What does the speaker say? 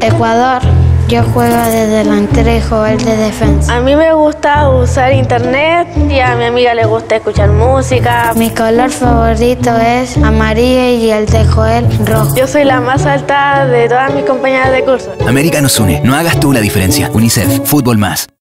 Ecuador. Yo juego de delantero y Joel de defensa. A mí me gusta usar internet y a mi amiga le gusta escuchar música. Mi color favorito es amarillo y el de Joel rojo. Yo soy la más alta de todas mis compañeras de curso. América nos une. No hagas tú la diferencia. UNICEF. Fútbol más.